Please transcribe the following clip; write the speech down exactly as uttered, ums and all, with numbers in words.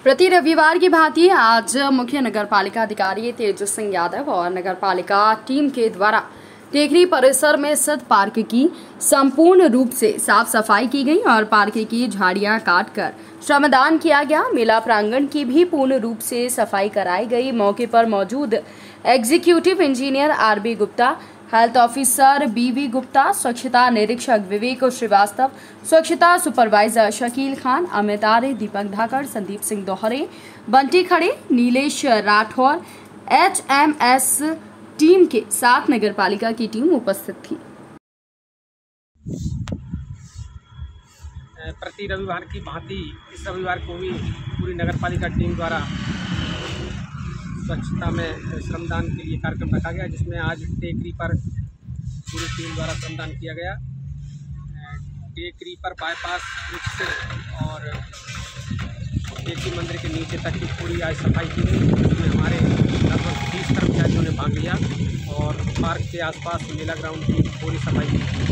प्रति रविवार की भांति आज मुख्य नगर पालिका अधिकारी तेज सिंह यादव और नगर पालिका टीम के द्वारा टेकरी परिसर में स्थित पार्क की संपूर्ण रूप से साफ सफाई की गई और पार्क की झाड़ियां काटकर श्रमदान किया गया। मेला प्रांगण की भी पूर्ण रूप से सफाई कराई गई। मौके पर मौजूद executive engineer R B Gupta, health officer B V Gupta, स्वच्छता निरीक्षक विवेक श्रीवास्तव, स्वच्छता supervisor Shakeel Khan, Amit Arya, Deepak Dhakad, Sandeep Singh Dohare, Bunty Khade, Nilesh Rathore, H M S team के साथ नगर पालिका की टीम उपस्थित थी। प्रति रविवार की भांति इस रविवार को भी पूरी नगर पालिका टीम द्वारा स्वच्छता में श्रमदान के लिए कार्यक्रम रखा गया, जिसमें आज टेकरी पर पूरी टीम द्वारा श्रमदान किया गया। टेकरी पर बाईपास से और टेकरी मंदिर के नीचे तक की पूरी आज सफाई की गई, जिसमें हमारे लगभग तीस कर्मचारियों ने भाग लिया और पार्क के आसपास मेला ग्राउंड की पूरी सफाई की।